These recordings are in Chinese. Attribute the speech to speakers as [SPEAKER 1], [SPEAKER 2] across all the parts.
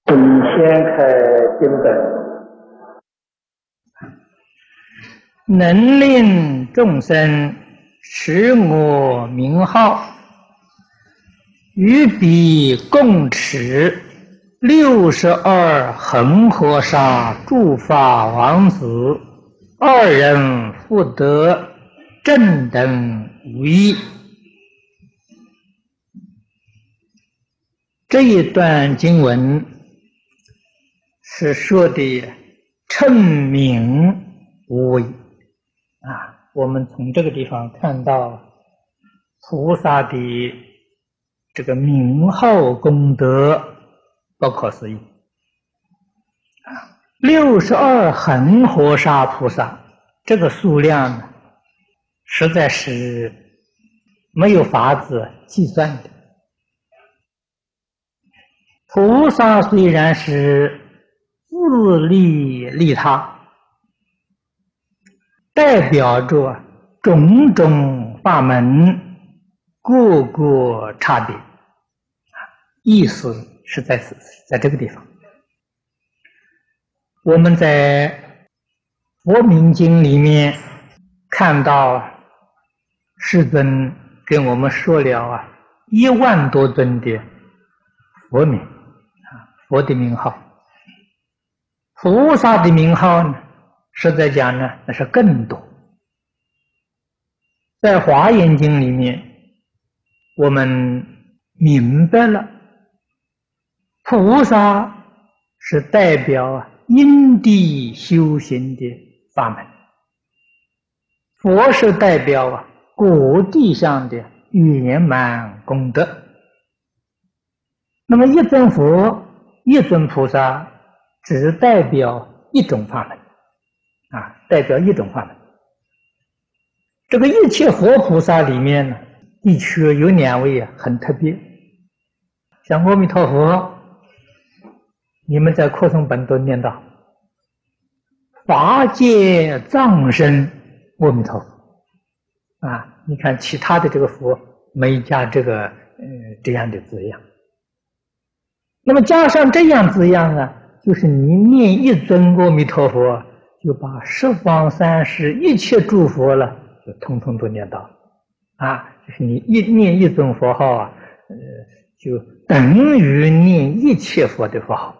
[SPEAKER 1] 先开经本，能令众生持我名号，与彼共持62恒河沙诸法王子，二人复得正等无异。这一段经文是说的称名无异我们从这个地方看到菩萨的这个名号功德不可思议62恒河沙菩萨，这个数量呢，实在是没有法子计算的。菩萨虽然是自利利他，代表着种种法门，各个差别，意思是在这个地方。我们在佛名经里面看到世尊跟我们说了1万多尊的佛名，佛的名号。菩萨的名号呢，实在讲呢，那是更多。在华严经里面，我们明白了，菩萨是代表因地修行的法门，佛是代表果地上的圆满功德。那么一尊佛一尊菩萨只代表一种法门代表一种法门。这个一切佛菩萨里面呢，的确有2位很特别，像阿弥陀佛，你们在扩充本都念到法界藏身阿弥陀佛你看其他的这个佛没加这个这样的字样。那么加上这样字样就是你念一尊阿弥陀佛，就把十方三世一切诸佛了，就统统都念到就是你念一尊佛号就等于念一切佛的佛号。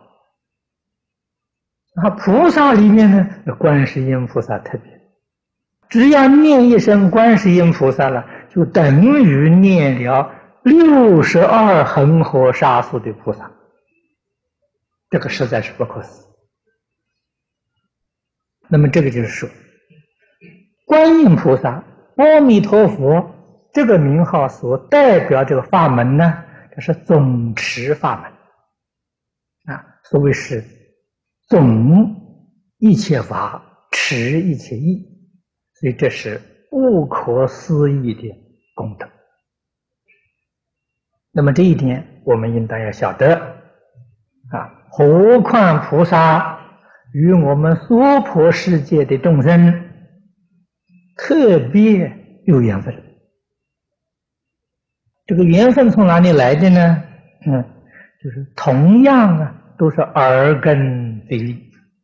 [SPEAKER 1] 菩萨里面呢，观世音菩萨特别，只要念一声观世音菩萨了，就等于念了62恒河沙数的菩萨。这个实在是不可思议。那么这个就是说，观音菩萨、阿弥陀佛这个名号所代表这个法门呢，这是总持法门所谓是总一切法，持一切义，所以这是不可思议的功德。那么这一点我们应当要晓得何况菩萨与我们娑婆世界的众生特别有缘分。这个缘分从哪里来的呢？就是同样都是耳根非力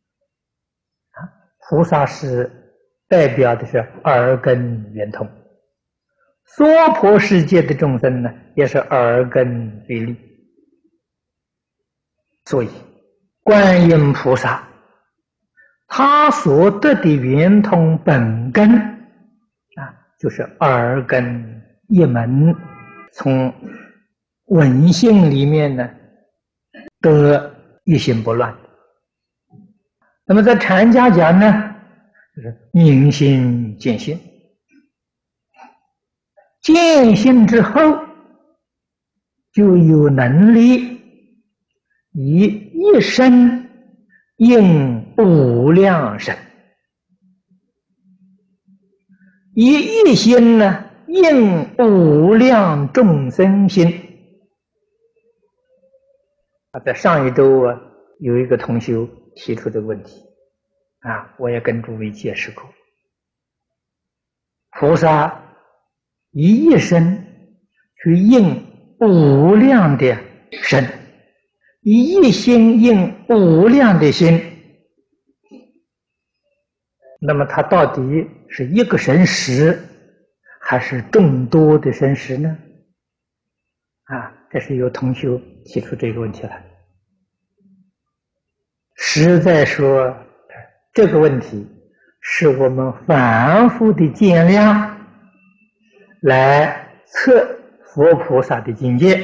[SPEAKER 1] 菩萨是代表的是耳根圆通，娑婆世界的众生呢，也是耳根非力。所以观音菩萨他所得的圆通本根就是耳根一门，从闻性里面呢得一心不乱。那么在禅家讲呢，就是明心见性，见性之后就有能力以一身应无量身，以一心呢应无量众生心。在上一周有一个同修提出这个问题我也跟诸位解释过，菩萨以一身去应无量的身， 一心应无量的心，那么它到底是一个神识，还是众多的神识呢？这是有同学提出这个问题来。实在说，这个问题是我们反复的见量来测佛菩萨的境界。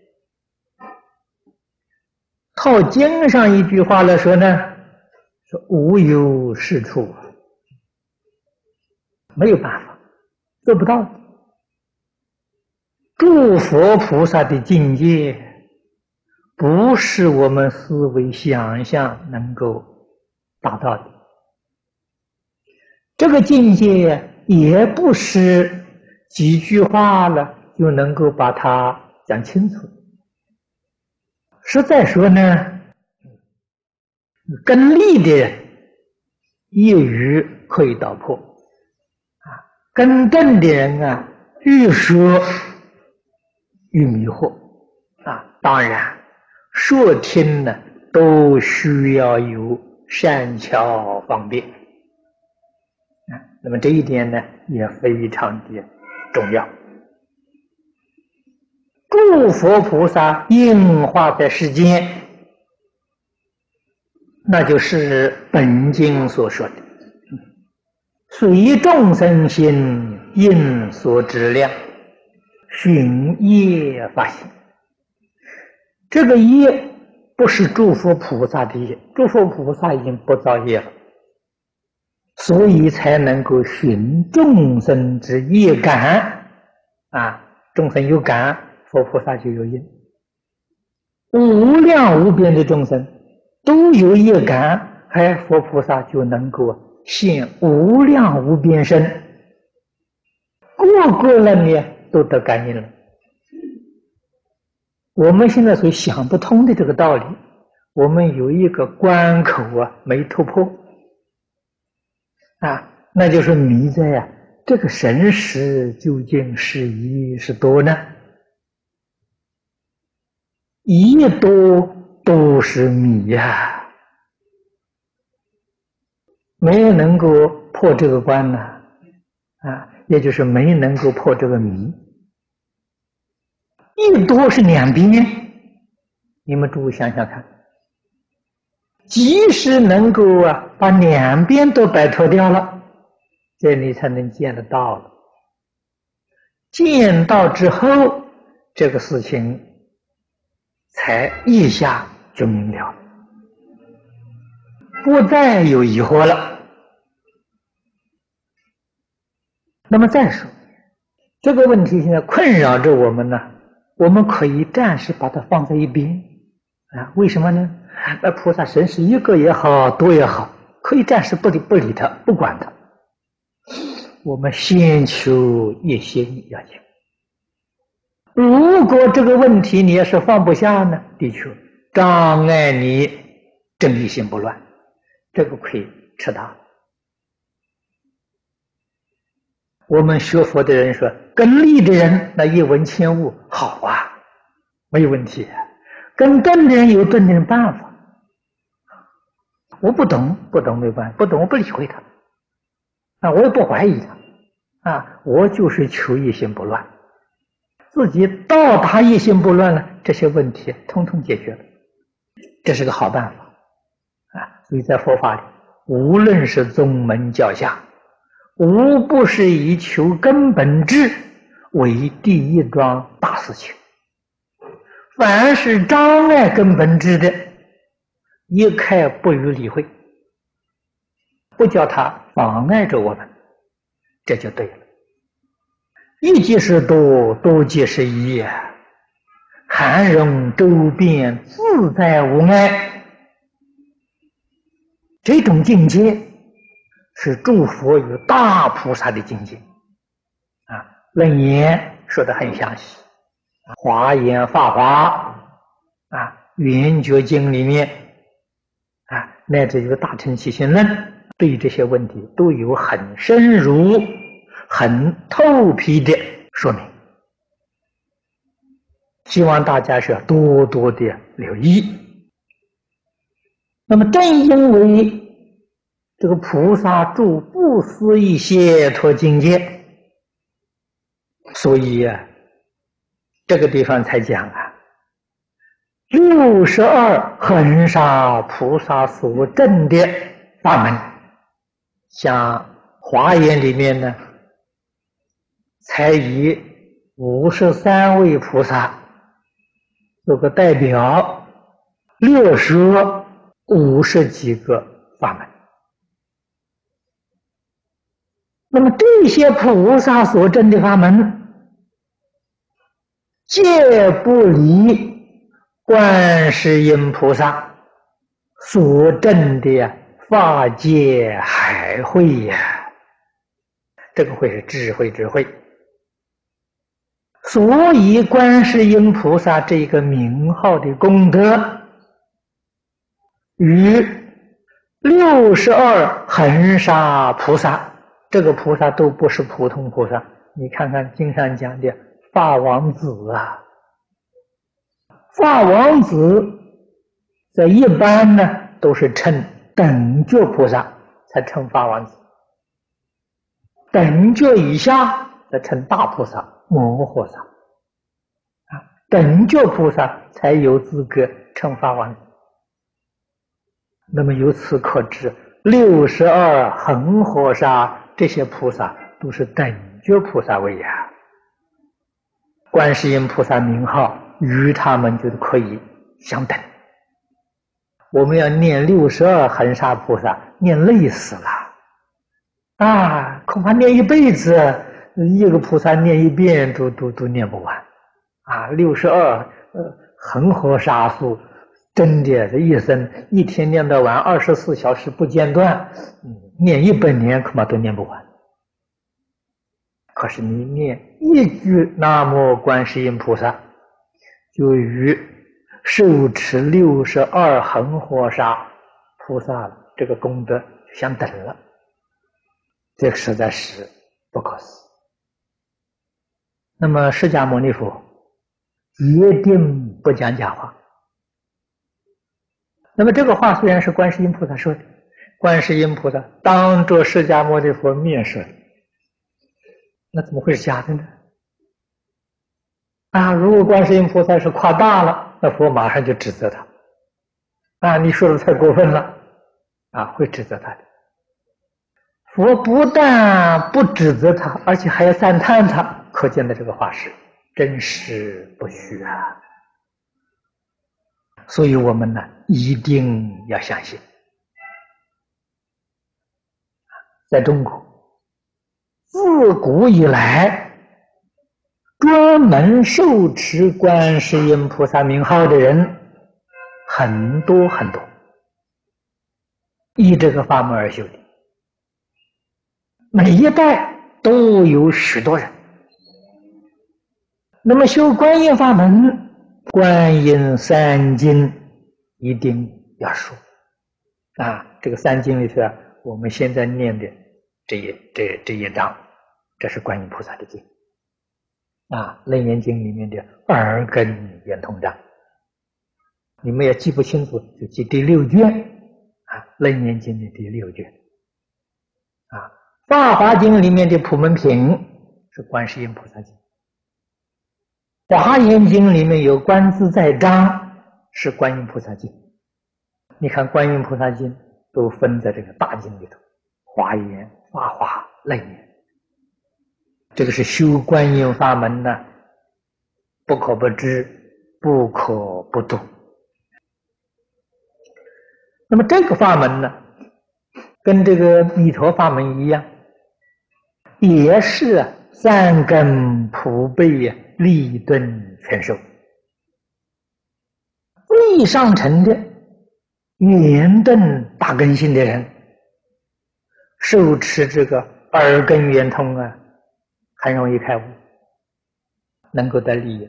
[SPEAKER 1] 套经上一句话来说呢，说无有是处，没有办法，做不到的。诸佛菩萨的境界不是我们思维想象能够达到的，这个境界也不是几句话了就能够把它讲清楚。实在说呢，跟利的业余可以道破，跟正的人越说越迷惑当然说听呢都需要有善巧方便那么这一点呢也非常的重要。诸佛菩萨应化在世间，那就是本经所说的随众生心应所知量，寻业发心。这个业不是诸佛菩萨的业，诸佛菩萨已经不造业了，所以才能够寻众生之业感众生有感，佛菩萨就有因。无量无边的众生都有业感，佛菩萨就能够现无量无边身，个个人呢都得感应了。我们现在所想不通的这个道理，我们有一个关口没突破那就是迷在这个神识究竟是一是多呢？一多都是迷没能够破这个关呢也就是没能够破这个迷。一多是两边，你们诸位想想看，即使能够把两边都摆脱掉了，这你才能见得到了。见到之后，这个事情才一下就明了，不再有疑惑了。那么再说，这个问题现在困扰着我们呢，我们可以暂时把它放在一边为什么呢？菩萨神识一个也好，多也好，可以暂时不理它，不管它。我们先求一心要紧。如果这个问题你要是放不下呢，的确障碍你正一心不乱，这个亏吃大了。我们学佛的人说，跟利的人那一闻千悟，好没有问题。跟钝的人有钝的人办法。我不懂没办法，不懂我不理会他我也不怀疑他我就是求一心不乱，自己到达一心不乱了，这些问题通通解决了，这是个好办法所以在佛法里，无论是宗门教下，无不是以求根本智为第一桩大事情。凡是障碍根本智的，一概不予理会，不叫它妨碍着我们，这就对了。一即是多，多即是一涵容周遍，自在无碍。这种境界是诸佛与大菩萨的境界楞严说得很详细，华严法华圆觉经里面乃至于大乘起信论，对这些问题都有很深入很透皮的说明，希望大家是要多多的留意那么正因为这个菩萨住不思议解脱境界，所以这个地方才讲62恒沙菩萨所证的法门，像华严里面呢，才以53位菩萨做个代表，列说50几个法门。那么这些菩萨所证的法门，皆不离观世音菩萨所证的法界海会这个会是智慧之慧。所以观世音菩萨这个名号的功德，与62恒沙菩萨，这个菩萨都不是普通菩萨。你看看经上讲的法王子法王子在一般呢都是称等觉菩萨才称法王子，等觉以下则称大菩萨、摩诃萨等觉菩萨才有资格称法王子。那么由此可知，62恒河沙这些菩萨都是等觉菩萨位观世音菩萨名号与他们就可以相等。我们要念62恒沙菩萨，念累死了恐怕念一辈子，一个菩萨念一遍都念不完62恒河沙数，真的这一生一天念到晚，24小时不间断，念100年恐怕都念不完。可是你念一句南无观世音菩萨，就与受持62恒河沙菩萨这个功德相等了，这个实在是不可思议。那么释迦牟尼佛决定不讲假话。那么这个话虽然是观世音菩萨说的，观世音菩萨当着释迦牟尼佛面说的，那怎么会是假的呢？如果观世音菩萨是夸大了，那佛马上就指责他你说的太过分了会指责他的。佛不但不指责他，而且还要赞叹他，可见的这个话是真实不虚所以我们呢一定要相信。在中国自古以来，专门受持观世音菩萨名号的人很多很多，依这个法门而修的，每一代都有许多人。那么修观音法门，观音三经一定要说这个三经里头我们现在念的这一章，这是观音菩萨的经楞严经里面的耳根圆通章，你们也记不清楚就记第6卷楞严经的第6卷法华经里面的普门品是观世音菩萨经，华严经里面有观自在章是观音菩萨经。你看观音菩萨经都分在这个大经里头，华严、法华、楞严。这个是修观音法门呢，不可不知，不可不读。那么这个法门呢，跟这个弥陀法门一样，也是三根普被利顿全收。未上乘的圆顿大根性的人，受持这个耳根圆通很容易开悟，能够得利益。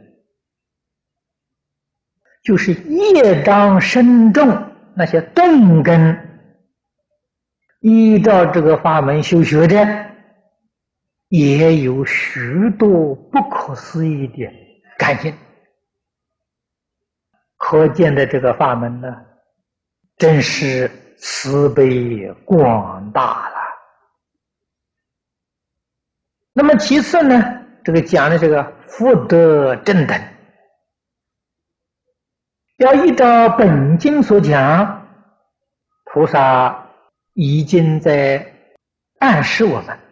[SPEAKER 1] 就是业障深重那些钝根，依照这个法门修学的，也有许多不可思议的感应。可见的这个法门呢， 真是慈悲广大了。那么其次呢，这个讲的这个福德正等，要依照本经所讲，菩萨已经在暗示我们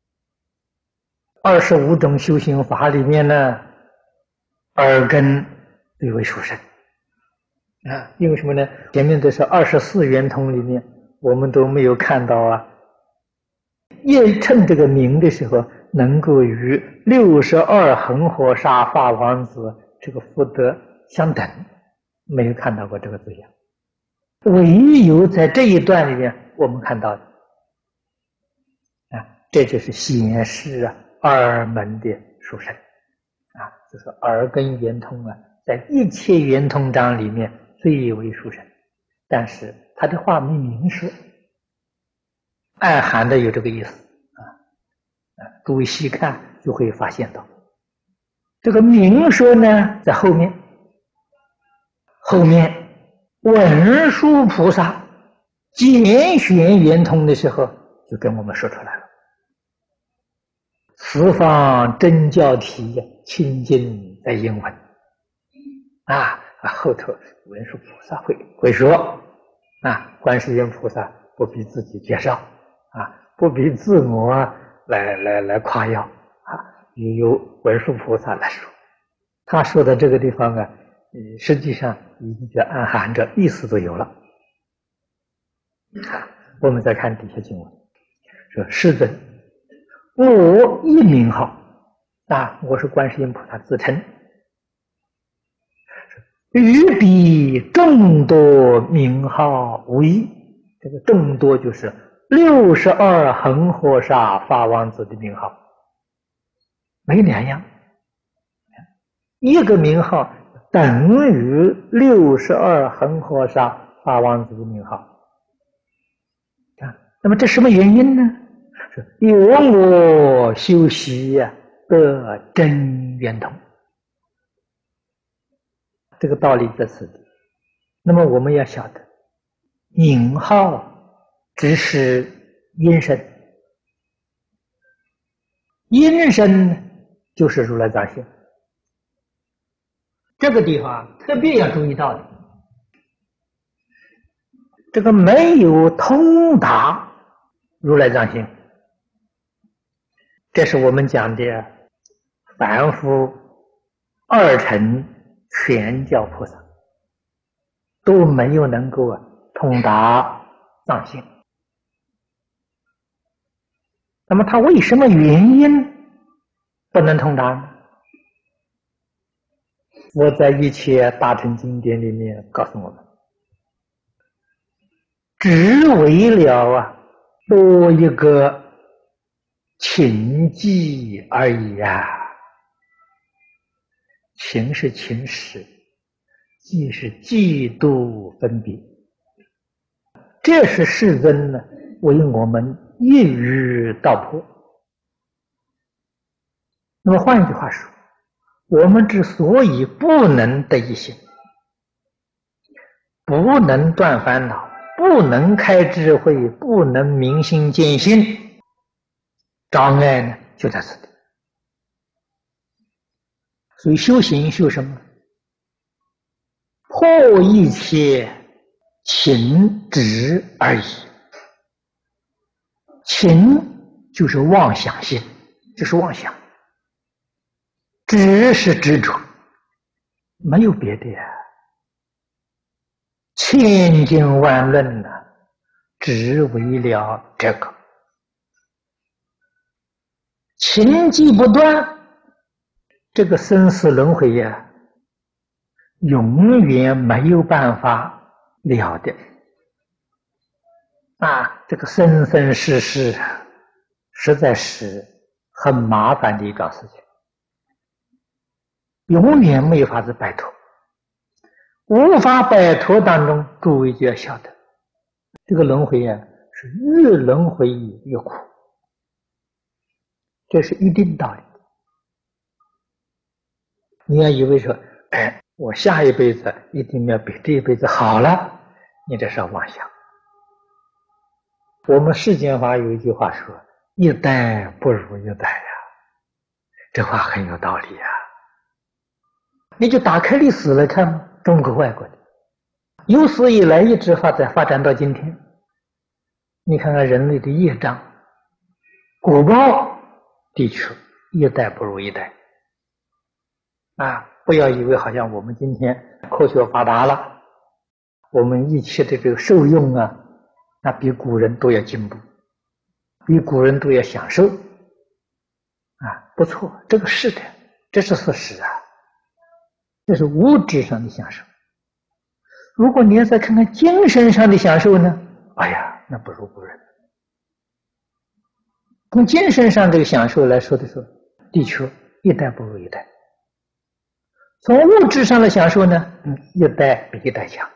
[SPEAKER 1] 25种修行法里面呢，耳根最为殊胜啊。因为什么呢？前面的是24圆通里面，我们都没有看到啊。叶称这个名的时候，能够与62恒河沙法王子这个福德相等，没有看到过这个字样。唯有在这一段里面我们看到的啊，这就是显示二门的殊胜啊，就是耳根圆通啊，在一切圆通章里面最为殊胜，但是他的话没明说，暗含的有这个意思诸位细看就会发现到，这个明说呢在后面文殊菩萨拣选圆通的时候就跟我们说出来了。十方真教体清净在英文后头文殊菩萨会说观世音菩萨不必自己介绍不必自我来夸耀由文殊菩萨来说。他说的这个地方实际上已经就暗含着意思都有了我们再看底下经文说：世尊，我一名号我是观世音菩萨自称，于彼众多名号无异。这个众多就是62恒河沙法王子的名号，没两样，一个名号等于62恒河沙法王子的名号那么这什么原因呢？有我修习得真圆通，这个道理在此地。那么我们要晓得，名号只是因身，因身就是如来藏性。这个地方特别要注意到的，这个没有通达如来藏性，这是我们讲的凡夫二乘全教菩萨都没有能够通达藏性。那么他为什么原因不能通达呢？我在一切大乘经典里面告诉我们，只为了多一个情嫉而已情是情识，嫉是嫉妒分别，这是世尊呢为我们一语道破。那么换一句话说，我们之所以不能得一心，不能断烦恼，不能开智慧，不能明心见性，障碍呢就在此地。所以修行修什么？破一切情执而已。情就是妄想心，就是妄想；执是执着，没有别的千经万论只为了这个。情既不断，这个生死轮回永远没有办法了的这个生生世世实在是很麻烦的一桩事情，永远没有法子摆脱。无法摆脱当中，诸位就要晓得，这个轮回是越轮回越苦，这是一定道理。你要以为说，我下一辈子一定要比这一辈子好了， 你这是妄想。我们世间法有一句话说：“一代不如一代呀。”这话很有道理呀。你就打开历史来看嘛，中国、外国的，有史以来一直发展到今天。你看看人类的业障，果报的确一代不如一代啊！不要以为好像我们今天科学发达了，我们一切的这个受用啊，那比古人都要进步，比古人都要享受啊！不错，这个是的，这是事实啊，这是物质上的享受。如果你要再看看精神上的享受呢，哎呀，那不如古人。从精神上这个享受来说的时候，的确一代不如一代。从物质上的享受呢，一代比一代强。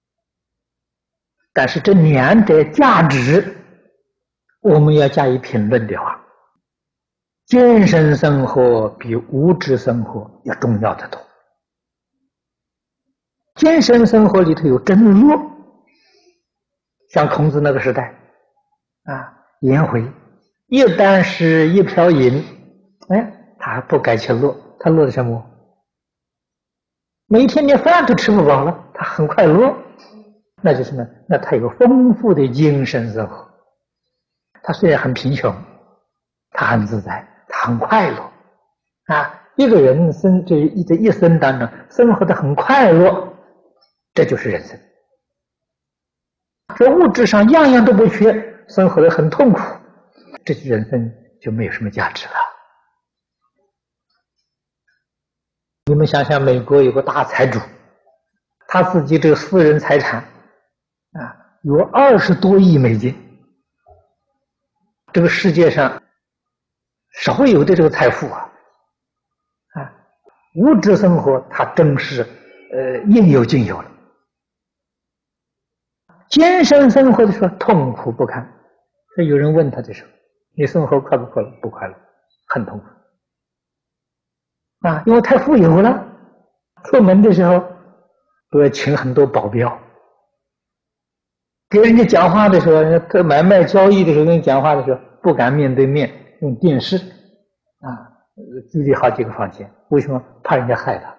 [SPEAKER 1] 但是这两者价值，我们要加以评论的话，精神生活比物质生活要重要得多。精神生活里头有真乐，像孔子那个时代啊，颜回一箪食一瓢饮，他还不改其乐，他乐的什么？每天连饭都吃不饱了，他很快乐。那就是呢，那他有丰富的精神生活。他虽然很贫穷，他很自在，他很快乐啊！一个人这一生当中生活的很快乐，这就是人生。这物质上样样都不缺，生活的很痛苦，这人生就没有什么价值了。你们想想，美国有个大财主，他自己这个私人财产有20多亿美金，这个世界上少有的这个财富物质生活他真是应有尽有了。精神生活的时候痛苦不堪，所以有人问他的时候，你生活快不快乐？不快乐，很痛苦因为太富有了，出门的时候都要请很多保镖，给人家讲话的时候，买卖交易的时候，跟人讲话的时候不敢面对面，用电视距离好几个房间，为什么？怕人家害他，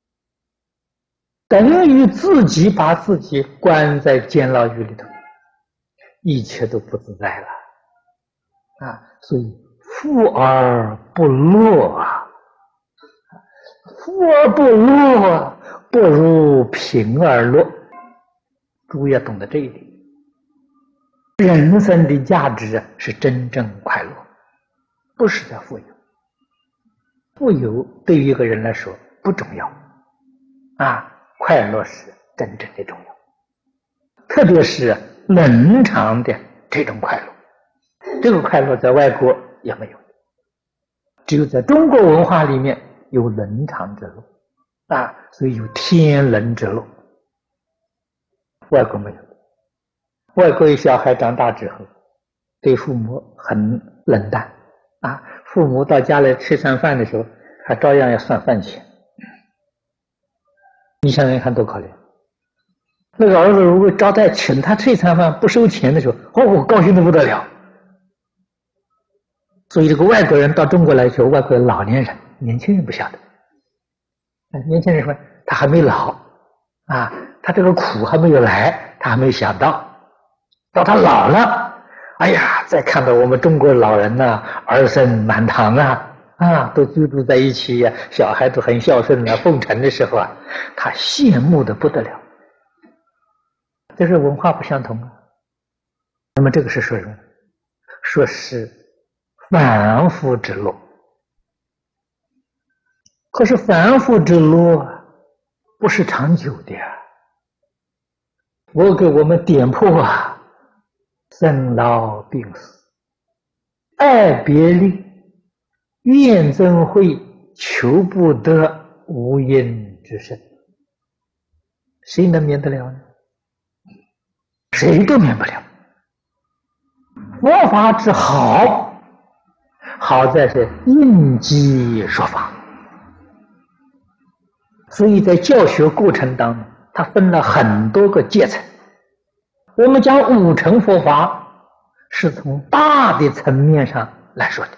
[SPEAKER 1] 等于自己把自己关在监牢狱里头，一切都不自在了所以富而不乐富而不乐不如贫而乐。诸位要懂得这一点，人生的价值是真正快乐，不是在富有。富有对于一个人来说不重要快乐是真正的重要，特别是冷场的这种快乐，这个快乐在外国也没有，只有在中国文化里面有冷场之乐所以有天伦之乐，外国没有。外国小孩长大之后对父母很冷淡父母到家里吃餐饭的时候还照样要算饭钱。你想想看多可怜，那个儿子如果招待请他吃一餐饭不收钱的时候，我高兴得不得了。所以这个外国人到中国来说，外国的老年人，年轻人不晓得年轻人说他还没老他这个苦还没有来，他还没有想到他老了，哎呀，再看到我们中国老人儿孙满堂都居住在一起小孩都很孝顺奉承的时候他羡慕得不得了。这是文化不相同那么这个是说什么？说是凡夫之乐。可是凡夫之乐不是长久的我给我们点破生老病死、爱别离、怨憎会、求不得、无因之身，谁能免得了呢？谁都免不了。佛法之好，好在是应机说法，所以在教学过程当中，它分了很多个阶层我们讲五乘佛法，是从大的层面上来说的。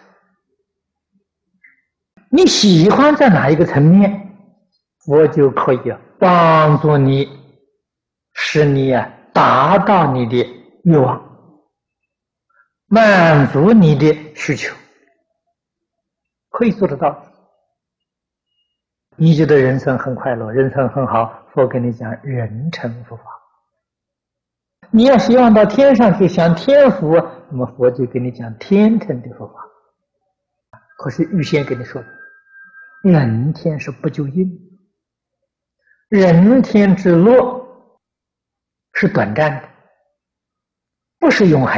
[SPEAKER 1] 你喜欢在哪一个层面，佛就可以帮助你，使你达到你的愿望，满足你的需求，可以做得到。你觉得人生很快乐，人生很好，佛跟你讲人成佛法。你要希望到天上去享天福，那么佛就跟你讲天成的佛法。可是预先跟你说，人天是不究竟，人天之乐是短暂的，不是永恒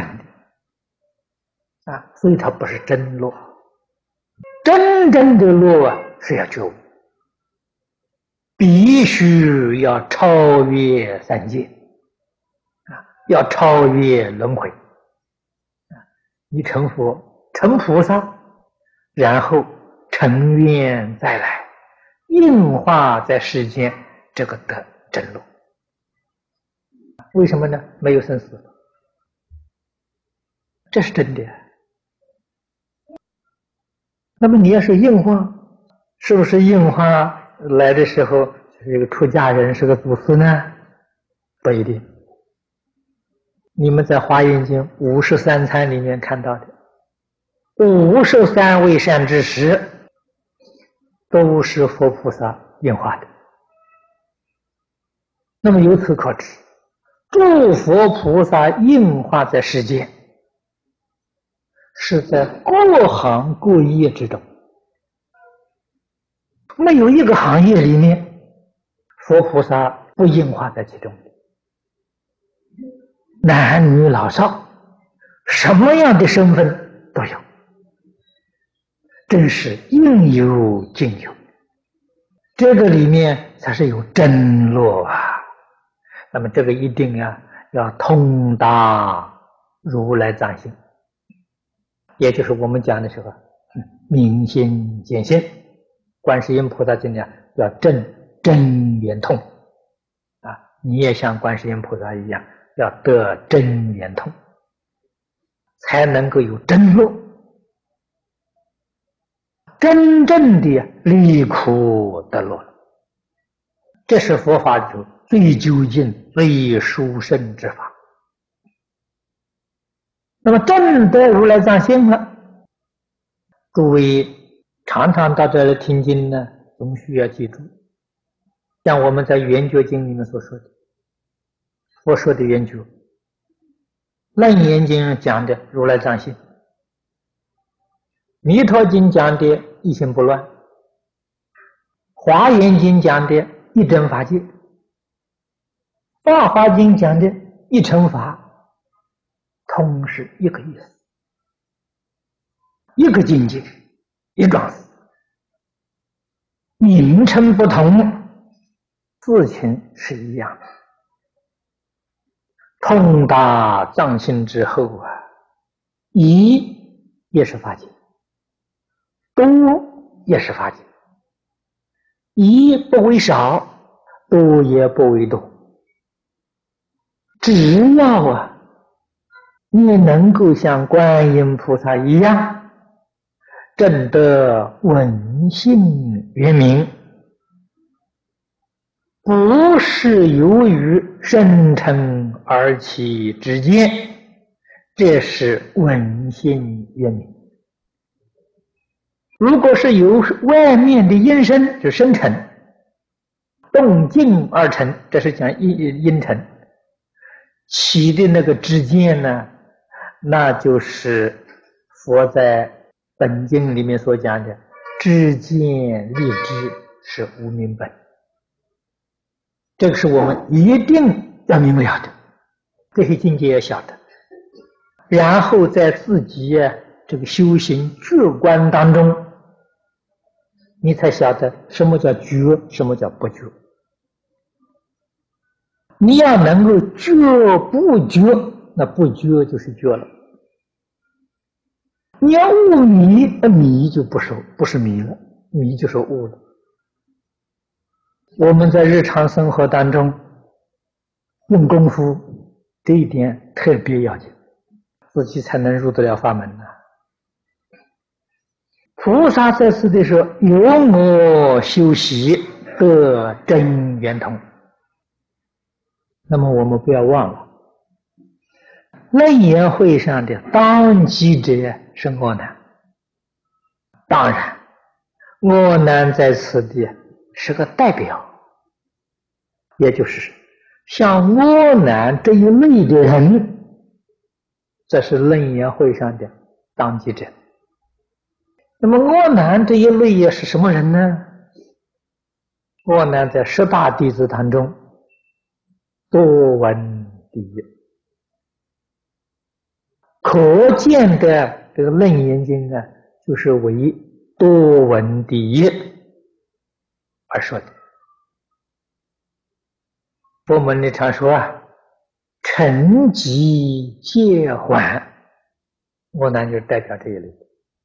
[SPEAKER 1] 的所以它不是真乐。真正的乐是要觉悟，必须要超越三界要超越轮回你成佛成菩萨，然后成愿再来，应化在世间，这个得真乐。为什么呢？没有生死，这是真的。那么你要是应化，是不是应化来的时候这个出家人是个祖师呢？不一定。你们在《华严经》53参里面看到的53位善知识，都是佛菩萨应化的。那么由此可知，诸佛菩萨应化在世间，是在各行各业之中，没有一个行业里面佛菩萨不应化在其中的。男女老少，什么样的身份都有，真是应有尽有，这个里面才是有真乐那么这个一定要通达如来藏性，也就是我们讲的时候明心见性。观世音菩萨经要证真圆通你也像观世音菩萨一样，要得真圆通，才能够有真乐，真正的离苦得乐。这是佛法中最究竟最殊胜之法。那么证得如来藏性了，诸位常常到这里听经呢，总需要记住，像我们在圆觉经里面所说的，佛说的圆觉，楞严经讲的如来藏性，弥陀经讲的一心不乱，华严经讲的一真法界，大华经讲的一乘法，通是一个意思，一个境界，一桩事，名称不同，事情是一样的。通达藏性之后一也是法界，多也是法界，一不为少，多也不为多。只要你能够像观音菩萨一样，证得闻性圆明，不是由于生成而起之见，这是闻性圆明。如果是由外面的因生就生成，动静而成，这是讲因成起的那个知见呢，那就是佛在本经里面所讲的知见立知，是无明本。这个是我们一定要明了的，这些境界要晓得，然后在自己这个修行觉观当中，你才晓得什么叫觉，什么叫不觉。你要能够觉不觉，那不觉就是觉了。你要悟迷，迷就不是迷了，迷就是悟了。我们在日常生活当中用功夫这一点特别要紧，自己才能入得了法门呢。菩萨在此地说：“有我修习得真圆通。”那么我们不要忘了，楞严会上的当机者是阿难。当然，阿难在此地是个代表，也就是像阿难这一类的人，这是楞严会上的当机者。那么阿难这一类也是什么人呢？阿难在十大弟子当中多闻第一，可见的这个楞严经啊，就是为多闻第一而说的。佛门里常说啊，成吉皆还，阿难就代表这一类。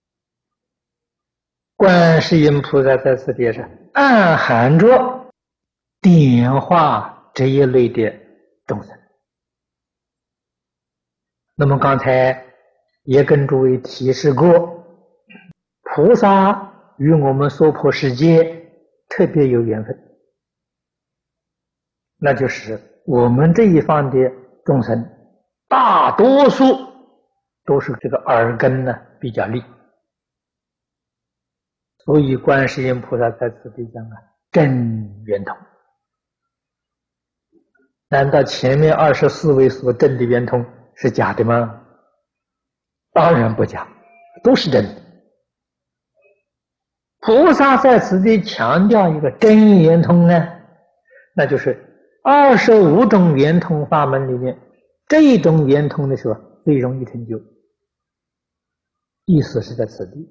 [SPEAKER 1] 观世音菩萨在此地上暗含着点化这一类的众生。那么刚才也跟诸位提示过，菩萨与我们娑婆世界特别有缘分，那就是我们这一方的众生大多数都是这个耳根呢比较利，所以观世音菩萨在此地讲啊，真圆通。难道前面24位所证的圆通是假的吗？当然不假，都是真的。菩萨在此地强调一个真圆通呢，那就是25种圆通法门里面，这一种圆通的时候最容易成就，意思是在此地，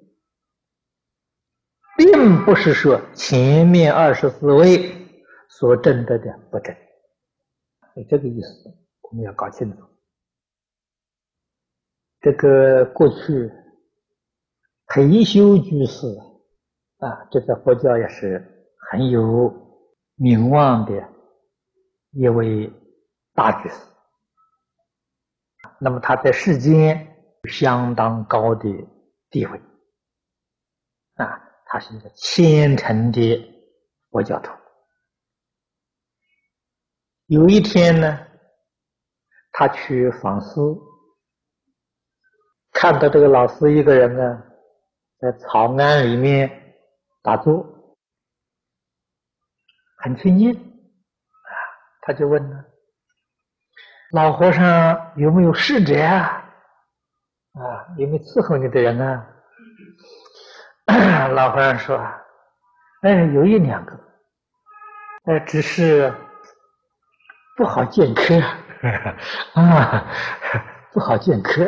[SPEAKER 1] 并不是说前面24位所证得的不真，这个意思我们要搞清楚。这个过去培修居士啊，这在佛教也是很有名望的一位大居士，那么他在世间相当高的地位啊，他是一个虔诚的佛教徒。有一天呢，他去访师，看到这个老师一个人呢，在草庵里面打坐，很清静啊，他就问呢，老和尚有没有侍者啊？有没有伺候你的人啊？老和尚说，有一两个，只是不好见客啊，不好见客。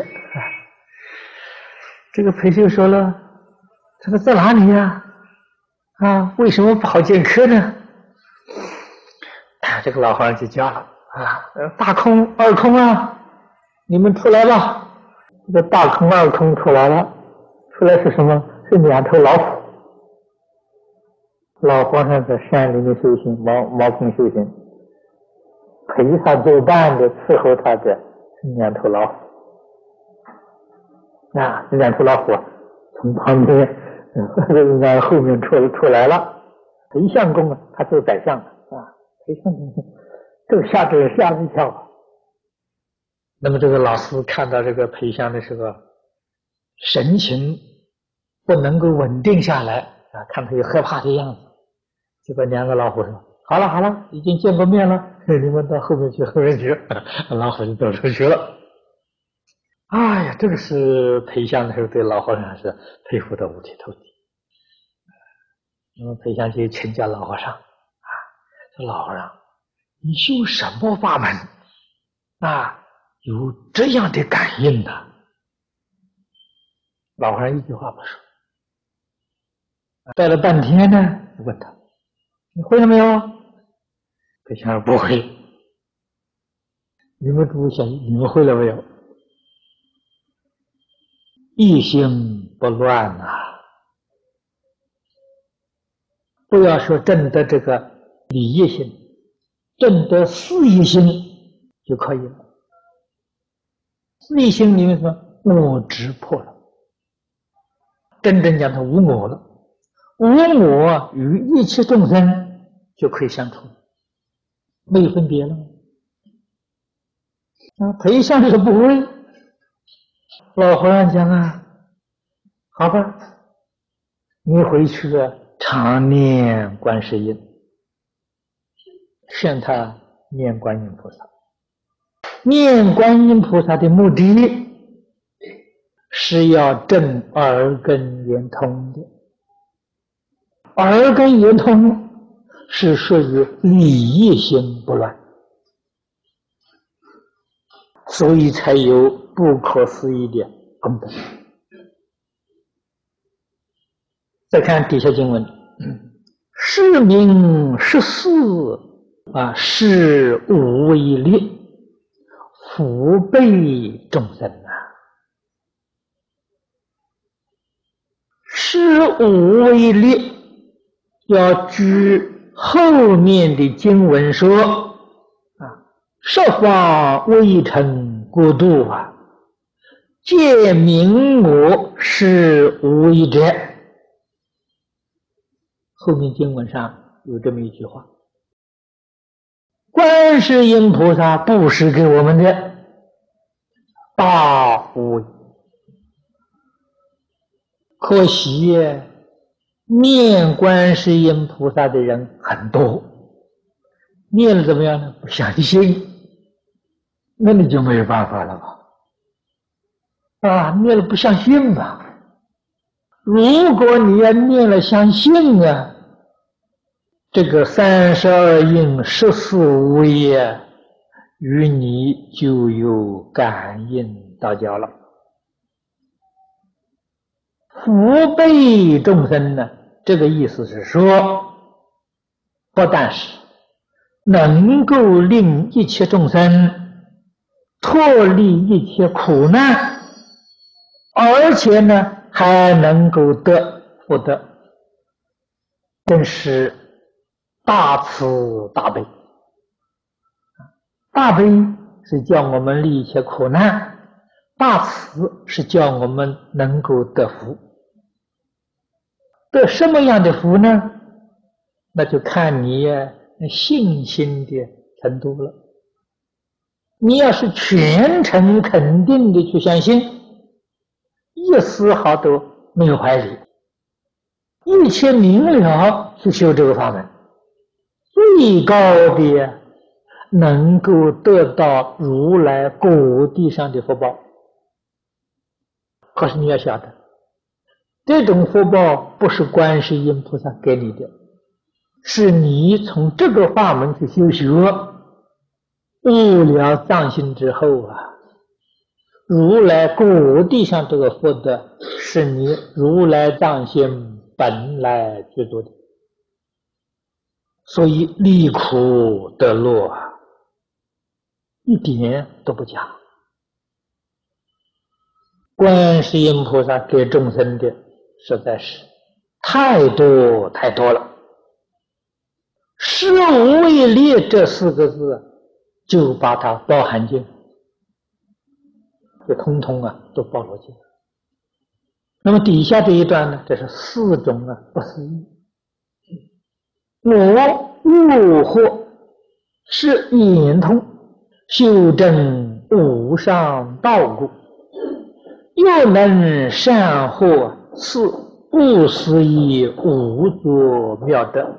[SPEAKER 1] 这个培修说了，这个在哪里呀？为什么不好见客呢？这个老和尚就叫了大空二空啊，你们出来吧。这个大空二空出来了，出来是什么？是2头老虎。老和尚在山里面修行，茅坑修行，陪他作伴的伺候他的是2头老虎。这2头老虎从旁边后面出来了。裴相公啊，他做宰相裴相公这个吓一跳。那么这个老师看到这个裴相的时候，神情不能够稳定下来看他有害怕的样子，就把2个老虎说：“好了，已经见过面了，你们到后面去。”老虎就走出去了。哎呀，这个是裴相的时候对老和尚是佩服得五体投地。那么裴相就请教老和尚说：“老和尚，你修什么法门有这样的感应呢？”老和尚一句话不说，待了半天呢，问他：“你会了没有？”裴相说：“不会。”你们诸位想，你们会了没有？一心不乱不要说证得这个理业心，证得事业心就可以了。 内心里面什么我执破了，真正讲它无我了，无我与一切众生就可以相处，没有分别了。培相是不会。老和尚讲啊，好吧，你回去常念观世音，劝他念观音菩萨。念观音菩萨的目的是要证耳根圆通的，耳根圆通是属于理业心不乱，所以才有不可思议的功德。再看底下经文，是名是事是无为力，福备众生啊。是无为力，要据后面的经文说十方未成国度皆名我是无为者。后面经文上有这么一句话，观世音菩萨布施给我们的大无为。可惜念观世音菩萨的人很多，念了怎么样呢？不相信，那你就没有办法了吧？念了不相信吧？如果你要念了相信这个32应14无为与你就有感应道交了。福备众生呢，这个意思是说，不但是能够令一切众生脱离一切苦难，而且呢还能够得福德，真是大慈大悲。大悲是叫我们离一切苦难，大慈是叫我们能够得福。得什么样的福呢？那就看你信心的程度了。你要是全程肯定的去相信，一丝毫都没有怀疑，一切明了去修这个法门，最高的能够得到如来果地上的福报。可是你要晓得，这种福报不是观世音菩萨给你的，是你从这个法门去修学，悟了藏心之后如来果地上这个福德是你如来藏心本来具足的，所以离苦得乐一点都不假。观世音菩萨给众生的实在是太多太多了，是无为力这4个字就把它包含进，就通通都包罗进。那么底下这一段呢，这是4种不思议。我悟惑是圆通，修正无上道故，又能善获是不思议无作妙德。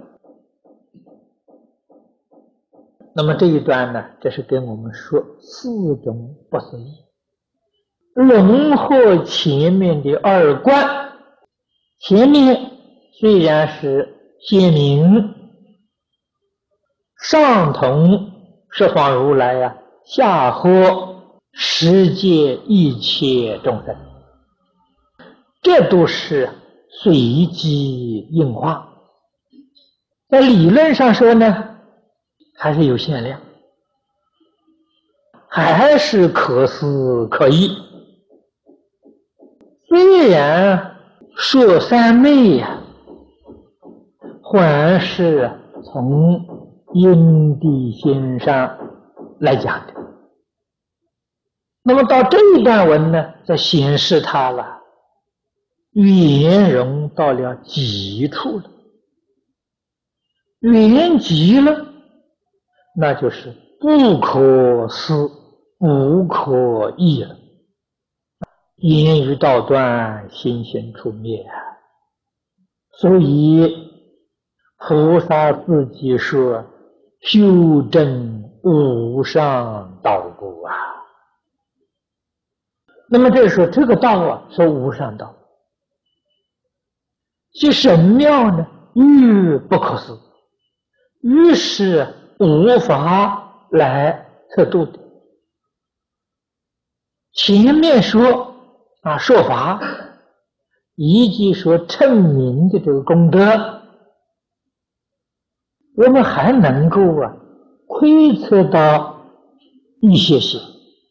[SPEAKER 1] 那么这一段呢，这是跟我们说4种不思议，融合前面的2观。前面虽然是显明上同十方如来下合世界一切众生，这都是随机应化。在理论上说呢，还是有限量，还是可思可议。虽然说三昧还是从因地心上来讲的， 那么到这一段文呢，在显示他了，圆融到了极处了，圆极了，那就是不可思不可议了，言语道断，心行处灭啊。所以菩萨自己说修正无上道故啊。那么这时候这个道啊是无上道，其神妙呢，欲不可思，欲是无法来测度的。前面说说法以及说称名的这个功德，我们还能够窥测到一些些。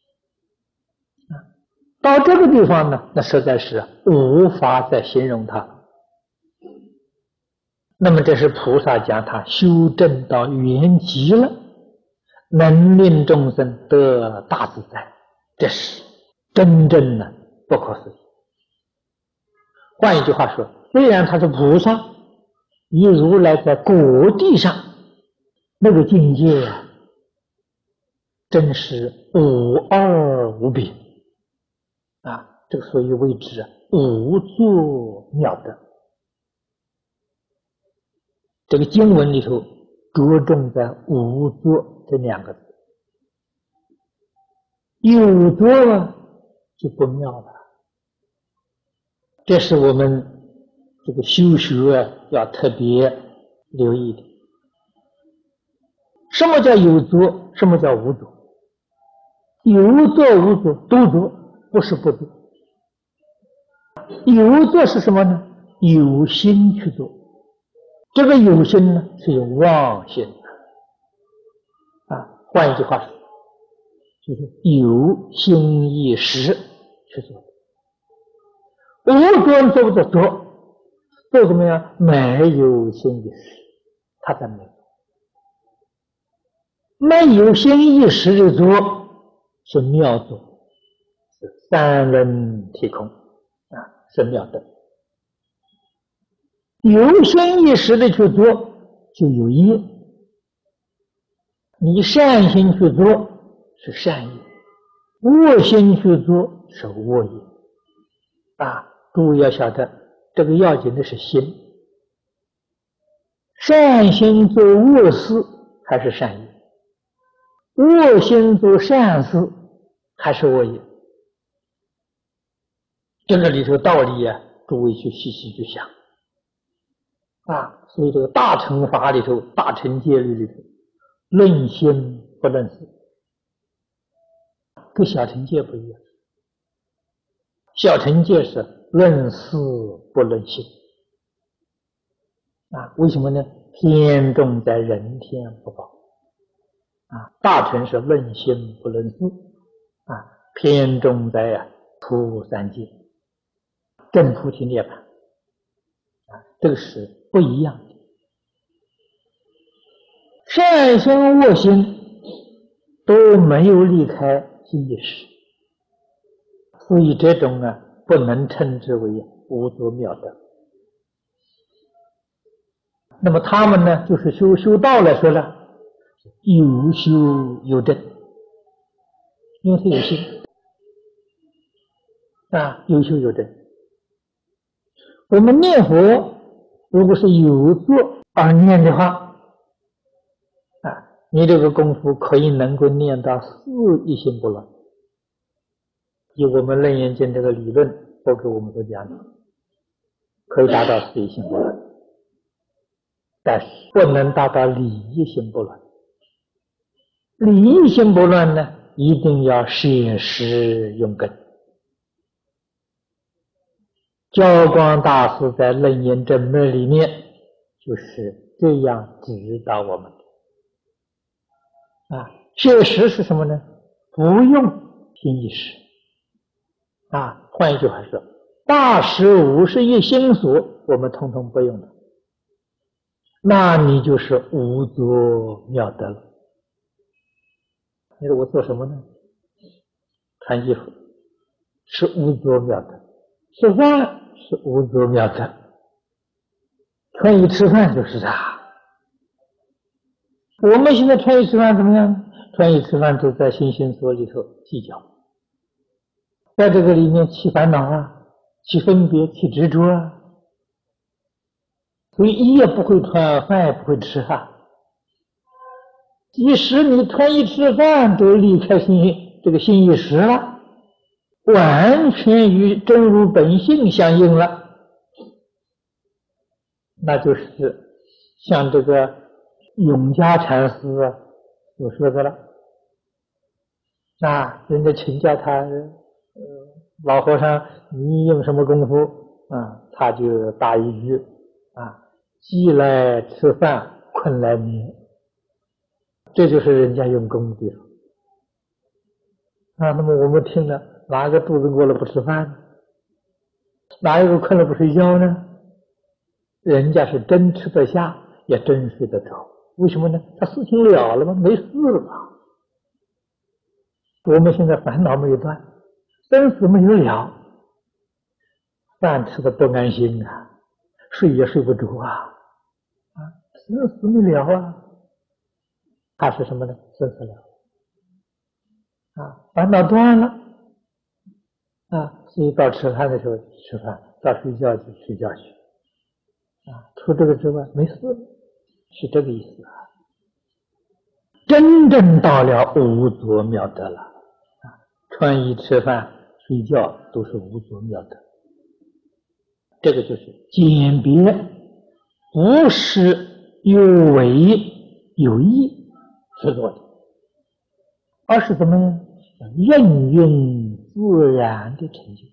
[SPEAKER 1] 到这个地方呢，那实在是无法再形容它。那么这是菩萨讲他修正到圆极了，能令众生得大自在，这是真正的不可思议。换一句话说，虽然他是菩萨，以如来在果地上那个境界真是无二无别这个所以谓之无作妙德。这个经文里头着重在无作这两个字，有作就不妙了。这是我们这个修学要特别留意的。什么叫有作？什么叫无作？有作无作都作，不是不作。有作是什么呢？有心去做。这个有心呢，是有妄心换一句话说，就是有心意识去做。无作做不做？做怎么样？没有心意识，他才没有。没有心意识的做是妙作，是三轮体空是妙德。有心意识的去做就有业，你善心去做是善业，恶心去做是恶业诸位要晓得，这个要紧的是心。善心做恶事还是善业？恶心做善事还是恶业？这个里头道理诸位去细细去想所以这个大乘法里头，大乘戒律里头，论心不论事，跟小乘戒不一样。小乘戒是论事不论心为什么呢？偏重在人天福报大乘是论心不论事偏重在出三界正菩提涅槃这个是不一样的。善心恶心都没有离开心意识，所以这种不能称之为无作妙德。那么他们呢，就是修道来说呢，有修有证，因为他有心有修有证。我们念佛如果是有作而念的话你这个功夫可以能够念到四一心不乱。以我们楞严经这个理论都给我们所讲的，可以达到四一心不乱，但是不能达到理一心不乱。理一心不乱呢，一定要显实用根。教光大师在楞严正论里面就是这样指导我们确实是什么呢？不用心意识换一句话说，大师51心所我们统统不用了，那你就是无作妙德了。你说我做什么呢？
[SPEAKER 2] 穿衣服是无作妙德，吃饭是无作妙德，穿衣吃饭就是它。我们现在穿衣吃饭怎么样？穿衣吃饭都在心心所里头计较，在这个里面起烦恼啊，起分别，起执着啊，所以衣也不会穿，饭也不会吃啊。即使你穿衣吃饭都离开这个心意识了，完全与真如本性相应了，那就是像这个永嘉禅师所说的了。人家请教他，老和尚，你用什么功夫啊？他就答一句饥来吃饭，困来眠。这就是人家用功的地方那么我们听了，哪个肚子饿了不吃饭呢？哪一个困了不睡觉呢？人家是真吃得下，也真睡得着。为什么呢？他事情了了吗？没事了嘛。我们现在烦恼没有断，生死没有了，饭吃的不安心睡也睡不着生死没了它是什么呢？生死了烦恼断了所以到吃饭的时候吃饭，到睡觉去睡觉去除这个之外没事，是这个意思真正到了无作妙德了穿衣吃饭睡觉都是无作妙德，这个就是简别，不是有为有意所做的，而是怎么样？任运自然的成就。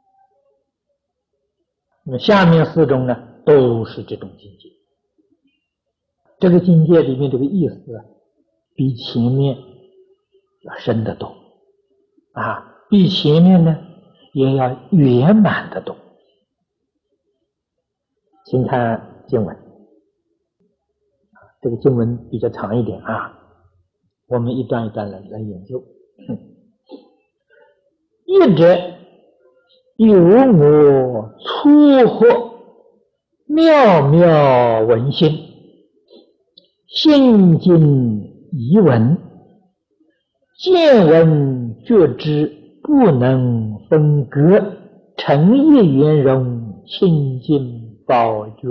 [SPEAKER 2] 那么下面四种呢，都是这种境界。这个境界里面这个意思比前面要深得多比前面呢也要圆满得多。请看经文，这个经文比较长一点我们一段一段来研究。一者有我初获妙妙闻心，心经疑闻，见闻觉知不能分割，诚意圆融，清净宝觉。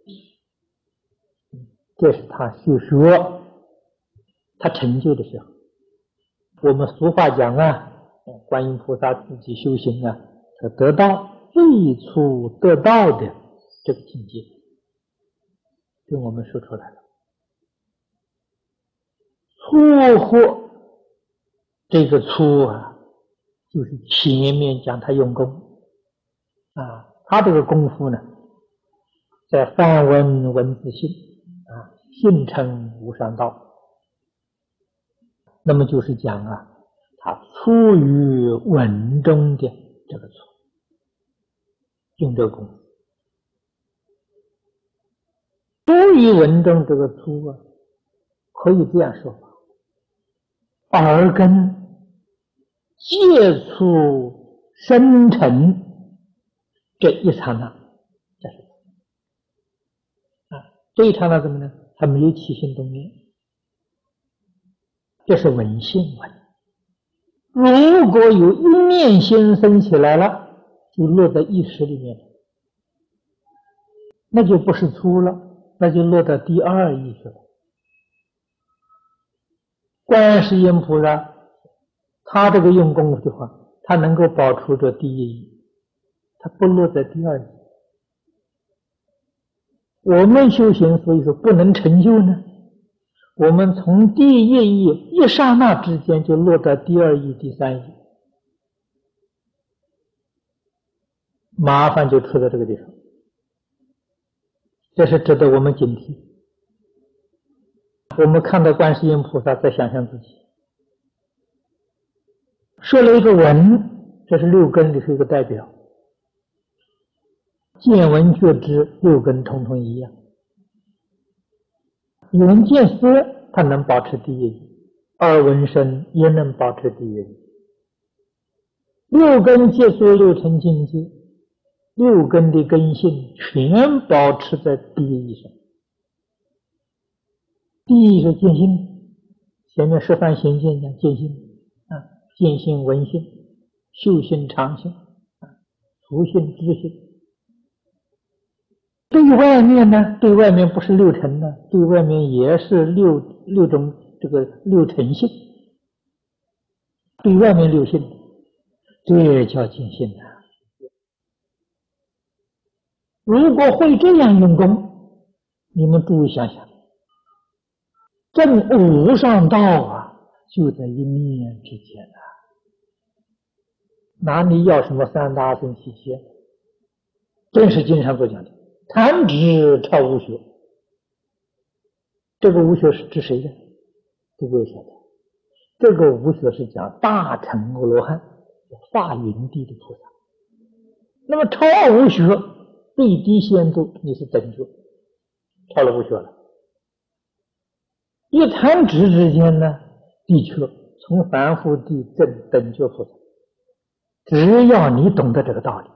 [SPEAKER 2] 这是他修学他成就的时候。我们俗话讲观音菩萨自己修行他得到最初得到的这个境界，跟我们说出来了。初获这个初就是前面讲他用功他这个功夫呢，在梵文文字性性称无上道。那么就是讲他出于文中的这个出，用这个功夫。出于文中这个出可以这样说法，耳根接触生成这一刹那，这是这一刹那怎么呢？还没有起心动念，这是闻性闻。如果有一念心生起来了，就落在意识里面了，那就不是初了，那就落到第二意识了。观世音菩萨他这个用功夫的话，他能够保持着第一义，他不落在第二义。我们修行所以说不能成就呢，我们从第一义一刹那之间就落到第二义第三义，麻烦就出在这个地方，这是值得我们警惕。我们看到观世音菩萨，再想想自己说了一个闻，这是六根里是一个代表，见闻觉知六根统统一样。眼见色它能保持第一义，耳闻声也能保持第一义， 六根接触六尘境界，六根的根性全保持在第一义上。第一是见性，前面十方显见讲见性见性、闻性、修性、常性、除性、知性。对外面呢，对外面不是六尘呢，对外面也是六种这个六尘性，对外面六性，这叫见性啊。如果会这样用功，你们注意想想，证无上道啊，就在一念之间啊。哪里要什么三大乘七切？真是经上所讲的，弹指超无学。这个无学是指谁的？诸位晓得，这个无学是讲大乘阿罗汉，法云地的菩萨。那么超无学，最低限度你是等觉，超了无学了。一弹指之间呢，的确从凡夫地证等觉菩萨。只要你懂得这个道理，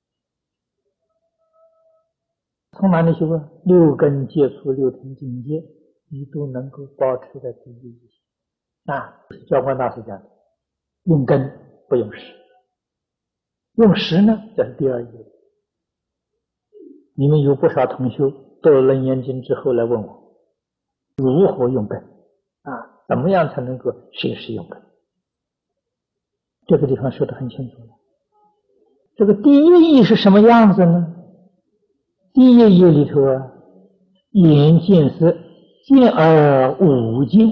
[SPEAKER 2] 从哪里修啊？六根接触六尘境界，你都能够保持在第一义啊。教官大师讲的，用根不用识，用识呢，这是第二义。你们有不少同修读了《楞严经》之后来问我，如何用根啊？怎么样才能够学识用根？这个地方说得很清楚了。这个第一义是什么样子呢？第一义里头啊，眼见色，见而无见，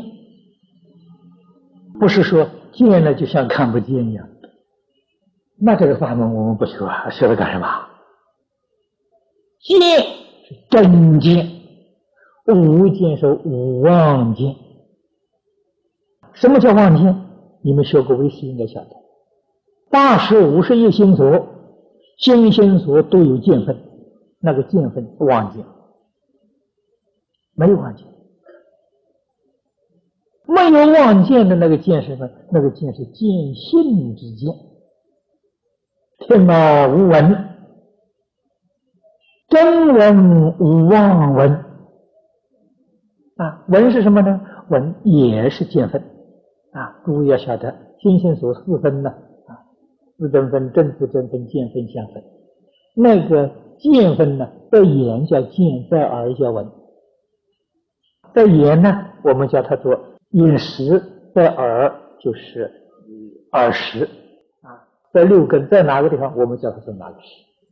[SPEAKER 2] 不是说见了就像看不见一样。那这个法门我们不学啊，学了干什么？见是真见，无见是无妄见。什么叫妄见？你们学过唯识应该晓得。80-51心所，心心所都有见分，那个见分妄见，没有妄见。没有妄见的那个见是什么？那个见是见性之见，听而无闻，真闻无妄闻啊。闻是什么呢？闻也是见分啊。诸位要晓得，心心所四分呢。自证分、正自证分、见分、相分。那个见分呢，在眼叫见，在耳叫闻。在眼呢，我们叫它做眼识；在耳就是耳识啊。在六根，在哪个地方，我们叫它做哪个识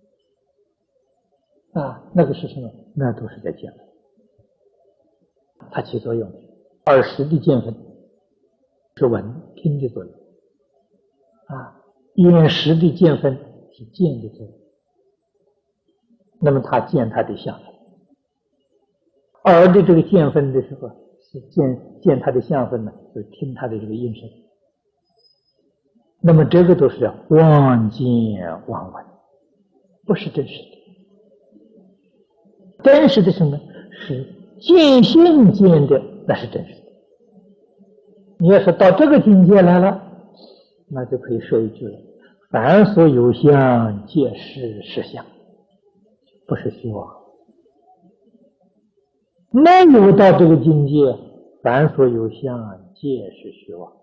[SPEAKER 2] 啊？那个是什么？那都是在见分，它起作用的。耳识的见分是闻听的作用啊。眼识的见分是见的作用，那么他见他的相分；耳的这个见分的时候，是见他的相分呢，是听他的这个音声。那么这个都是妄见妄闻，不是真实的。真实的什么？是见性见的，那是真实的。你要是到这个境界来了，那就可以说一句了：凡所有相，皆是实相，不是虚妄。没有到这个境界，凡所有相，皆是虚妄。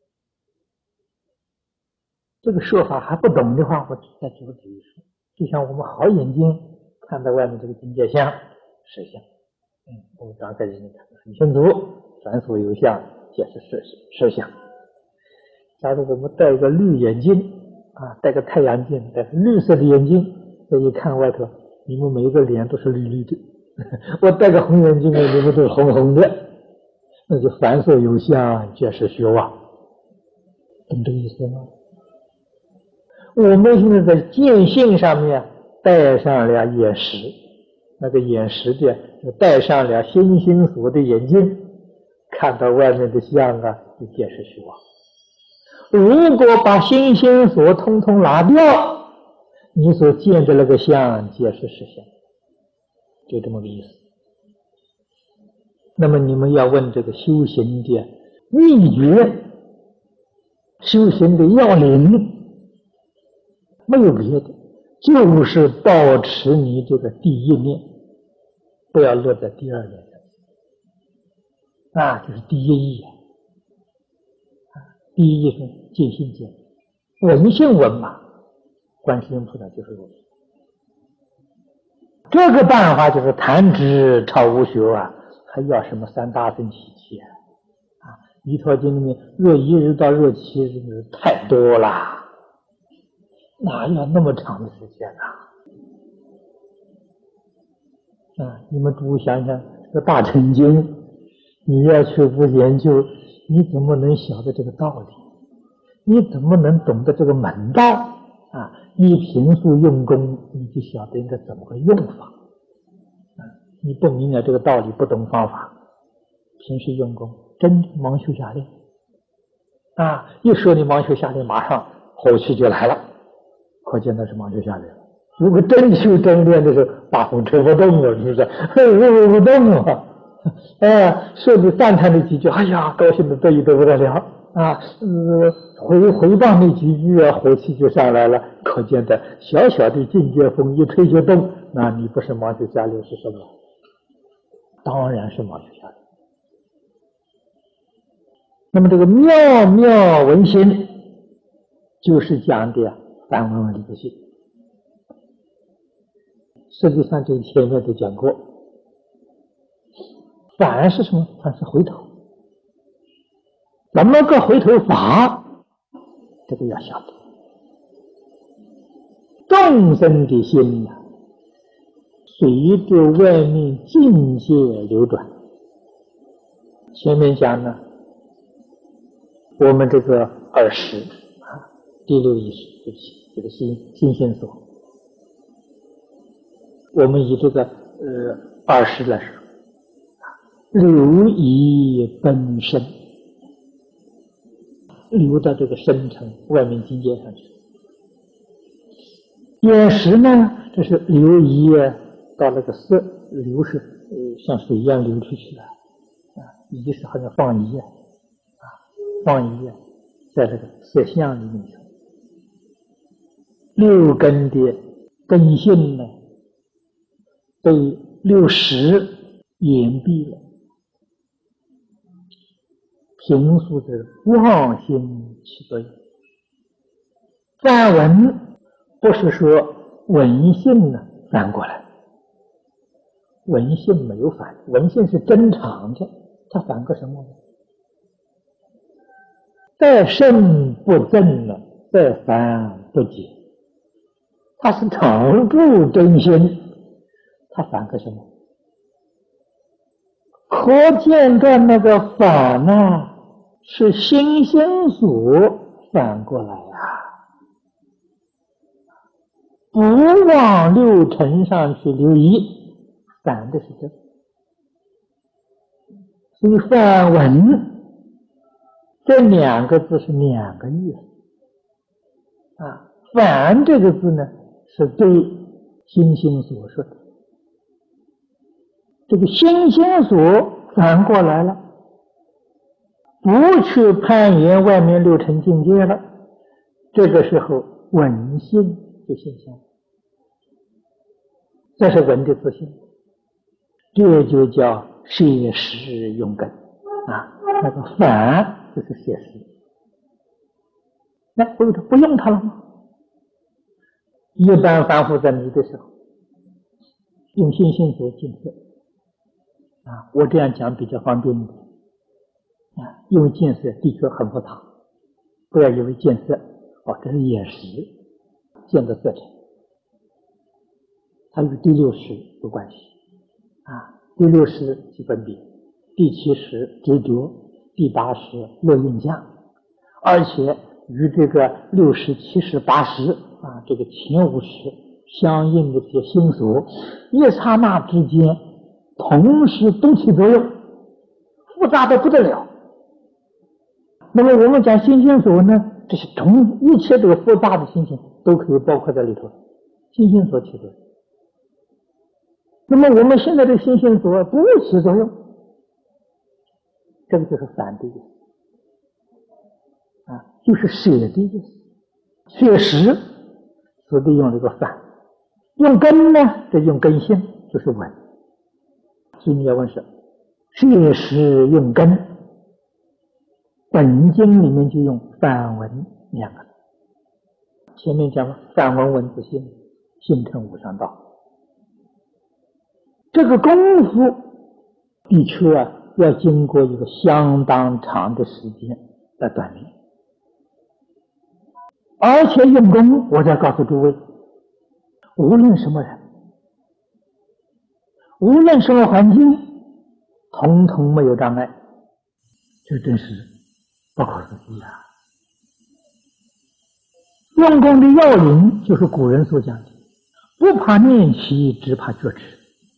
[SPEAKER 2] 这个说法还不懂的话，我再举个比喻说，就像我们好眼睛看到外面这个境界相、实相，我们刚才已经看得很清楚，凡所有相，皆是实相。假如我们戴一个绿眼镜戴个太阳镜，戴绿色的眼镜，再一看外头，你们每一个脸都是绿绿的。我戴个红眼镜，你们都是红红的，那就凡所有相，皆是虚妄。懂这个意思吗？我们现在在见性上面带上了眼识，那个眼识的带上了心心所的眼镜，看到外面的相就皆是虚妄。如果把心心所通通拿掉，你所见的那个相皆是实相，就这么个意思。那么你们要问这个修行的秘诀，修行的要领， 没有别的，就是保持你这个第一念，不要落在第二念上，就是第一义。第一义是见性见，闻性闻嘛，观世音菩萨就是如此。这个办法就是弹指超无学还要什么三大乘习气弥陀经里面若一日到若七日太多啦，哪要那么长的时间你们诸位想想，这大乘经你要去不研究，你怎么能晓得这个道理？你怎么能懂得这个门道你平素用功，你就晓得应该怎么个用法你不明了这个道理，不懂方法，平时用功真盲修下练一说你盲修下练，马上火气就来了，可见那是盲修下练。如果真修真练的时候，大风吹不动了，是不是？不动了说你赞叹那几句，哎呀，高兴的得意得不得了回谤那几句火气就上来了，可见的小小的境界风一吹就动，那你不是盲修下练是什么？当然是盲修下练。那么这个妙妙闻心，就是讲的梵文理性。实际上这前面都讲过，凡是什么？凡是回头。怎么个回头法？这个要晓得。众生的心随着外面境界流转。前面讲呢，我们这个20第六意识，这个心性所，我们以这个20来说，流移本身，流到这个深层外面境界上去。有时呢，这是流移到那个色，流是像水一样流出去了移是好像放移放移在这个色相里面去。六根的根性呢，被60掩蔽了，平素的妄心起作用。梵文不是说闻性反过来，闻性没有反，闻性是正常的，它反个什么呢？在圣不正在凡不解，它是常住真心，它反个什么？可见的那个反是心性所反过来不往六尘上去留意，反的是这个。所以梵文这2个字是2个意思反这个字呢，是对心性所说的。这个心性所反过来了，不去攀岩外面六尘境界了，这个时候闻性就现象，这是闻的自性，这就叫摄实用根那个反就是摄实。那不用它了吗？一般凡夫在迷的时候，用心性所净色我这样讲比较方便一点因为见色的确很复杂，不要以为见色这是眼识见的色彩，它与第60有关系第60即分别，第70执着，第80落印象，而且与这个60、70、80这个前50相应的这些心所，一刹那之间同时都起作用，复杂的不得了。那么我们讲心性所呢，这些一切这个复杂的心性都可以包括在里头，心性所起作用。那么我们现在的心性所不起作用，这个就是反的意思就是舍的意思。确实此地用了个梵，用根呢，这用根性就是文。所以你要问是确实用根，本经里面就用梵文两个字。前面讲了梵文文字性，形成无上道。这个功夫的确要经过一个相当长的时间来锻炼，而且用功，我再告诉诸位，无论什么人，无论什么环境，统统没有障碍，这真是不可思议啊！用功的要领就是古人所讲的，不怕念起，只怕觉迟。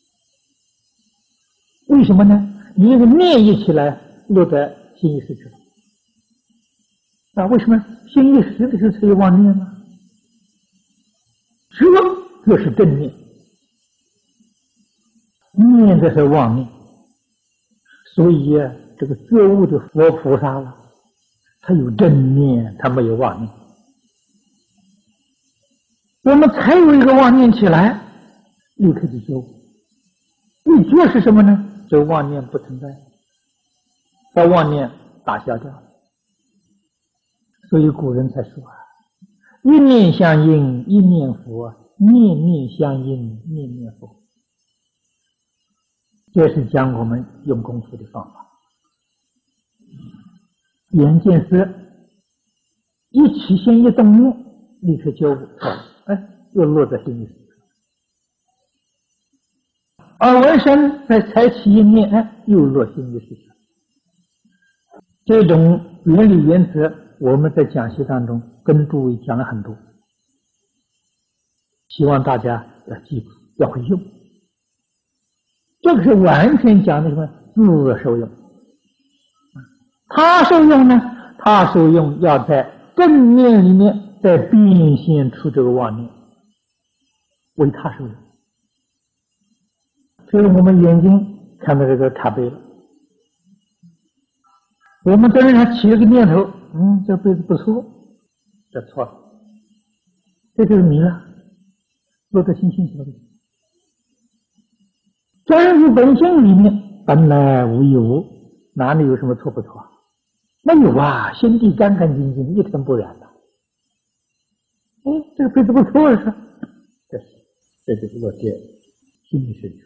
[SPEAKER 2] 为什么呢？你这个念一起来，落在心意识去了。为什么心意识的时候才有妄念呢？这是正念，念的是妄念。所以这个觉悟的佛菩萨了，他有正念，他没有妄念。我们才有一个妄念起来，立刻就觉悟。一觉是什么呢？这妄念不存在，把妄念打消掉了。所以古人才说一念相应，一念佛；念念相应，念念佛。这是讲我们用功夫的方法。眼见色，一起心一动念，立刻觉悟，又落在心里。耳闻声，再才起一念，又落心意识上。这种原理原则，我们在讲习当中跟诸位讲了很多，希望大家要记住，要会用。这个是完全讲的什么自受用。他受用呢？他受用要在正念里面再变现出这个妄念，为他受用。所以我们眼睛看到这个茶杯了，我们在那起了个念头，这杯子不错，这错了，这就是迷了，落在心性所里。真如本性里面本来无一物，哪里有什么错不错？没有啊，心地干干净净，一尘不染的。这个杯子不错是吧？这就是落在心里深处。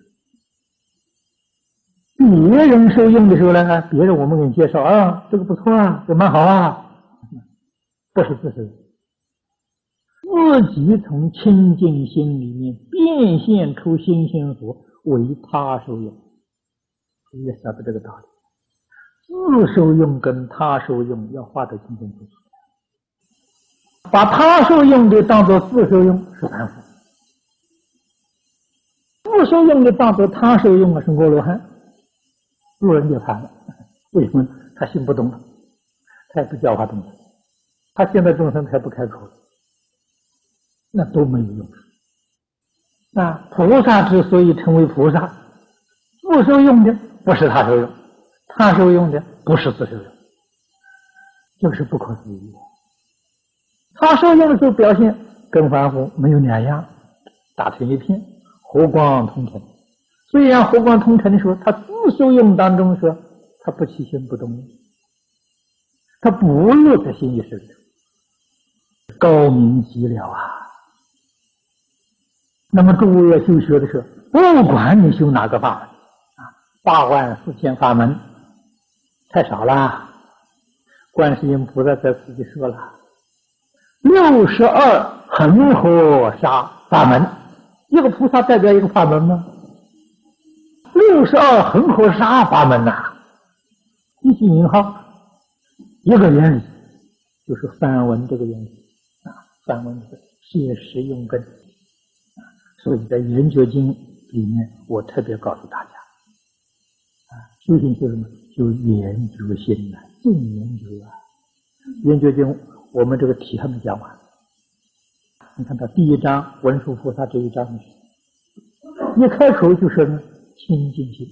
[SPEAKER 2] 别人受用的时候呢，别人我们给你介绍这个不错啊，这蛮好啊，不是自受，自己从清净心里面变现出心性所，为他受用。你也晓得这个道理，自受用跟他受用要划得清清楚楚。把他受用的当作自受用是凡夫，自受用的当作他受用是阿罗汉。入人涅槃了，为什么？他心不动了，他也不教化众生，他现在众生才不开口了，那都没有用处。菩萨之所以成为菩萨，自受用的不是他受用，他受用的不是自受用，这个是不可思议的。他受用的时候表现跟凡夫没有两样，打成一片，和光同尘。虽然和光同尘的时候，他自受用当中说，他不起心不动念，他不落在心意识里，高明极了啊！那么诸位要修学的时候，不管你修哪个法门84000法门，太少了。观世音菩萨在自己说了，62恒河沙法门，一个菩萨代表一个法门吗？62恒河沙法门一句名号，一个原理，就是梵文这个原理梵文是切实用根所以在研究经里面，我特别告诉大家修行就是什么？就研究心净研究研究经，我们这个题还没讲完。你看到第一章文殊菩萨这一章，一开口就说呢，清净心，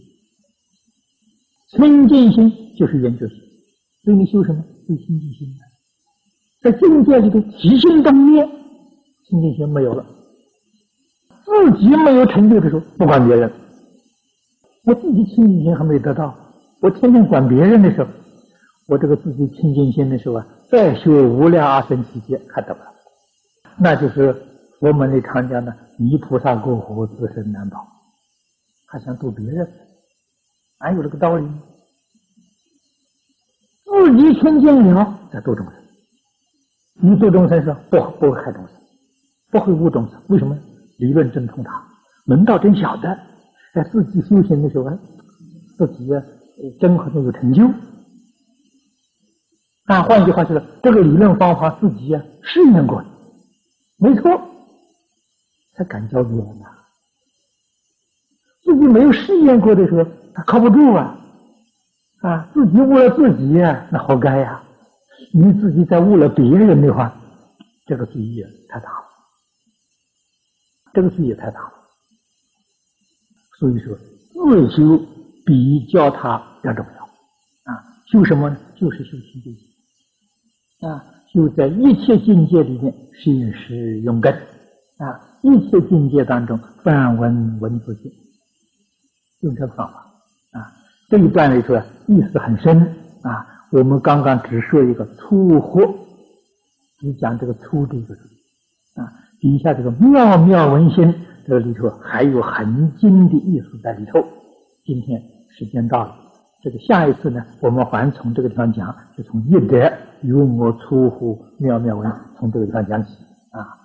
[SPEAKER 2] 清净心就是研究心。所以你修什么？修清净心在境界里头起心动念， 清净心没有了。自己没有成就的时候，不管别人，我自己清净心还没得到，我天天管别人的时候，我这个自己清净心的时候啊，再修无量阿僧祇劫还得不到。那就是佛门里常讲的泥菩萨过河，自身难保，还想度别人，哪有这个道理？自己清净了再度众生。你度众生是不会害众生，不会误众生，为什么？理论真通达，门道真晓得，在自己修行的时候，自己真好像有成就。换句话说，这个理论方法自己试验过，没错，才敢教别人呐。自己没有试验过的时候，他靠不住自己误了自己那活该呀。你自己再误了别人的话，这个罪业太大了，这个罪业太大了。所以说，自修比教他要重要修什么呢？就是修清净心修在一切境界里面摄施用根一切境界当中梵文文字性，用这个方法这一段里头意思很深我们刚刚只说一个粗活，只讲这个粗这个字底下这个妙妙文心这里头还有很精的意思在里头。今天时间到了，这个下一次呢，我们还从这个地方讲，就从一德有我粗活妙妙文从这个地方讲起